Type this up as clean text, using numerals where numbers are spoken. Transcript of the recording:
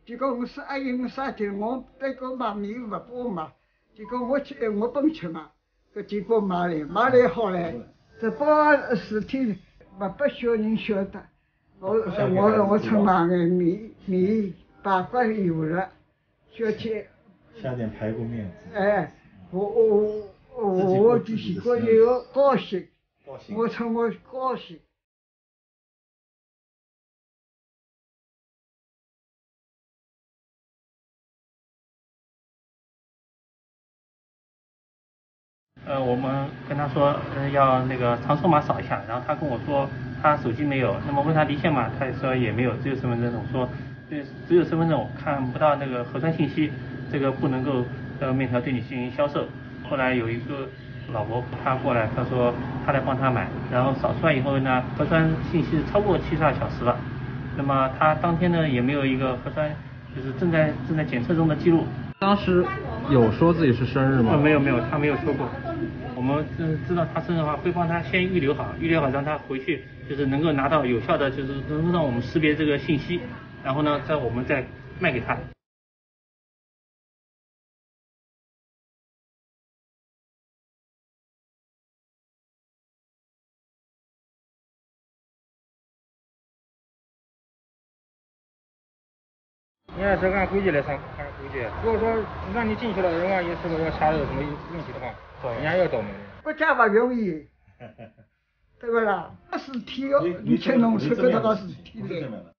结果我是阿姨我啥的，我那个买米不包嘛，结果我不吃嘛，结果买来好了，这包事体不小人晓得，我出买个米8块有了，小钱。 下点排骨面。 哎，我的媳妇也要高兴，我高兴。 我们跟他说，要那个长寿码扫一下，然后他跟我说他手机没有，那么问他离线码，他说也没有，只有身份证。我说，只有身份证，我看不到那个核酸信息，这个不能够面条对你进行销售。后来有一个老伯他过来，他说他来帮他买，然后扫出来以后呢，核酸信息超过72小时了，那么他当天呢也没有一个核酸就是正在检测中的记录。 当时有说自己是生日吗？ 没有，他没有说过。我们知道他生日的话，会帮他先预留好，让他回去就是能够拿到有效的，就是能够让我们识别这个信息，然后呢，我们再卖给他。 你要是按规矩来上，按规矩。如果说让你进去了，人家也是不是要查有什么问题的话，人家要倒霉。 国家不容易，对不啦？事体哦，你吃侬吃搿个事体嘞。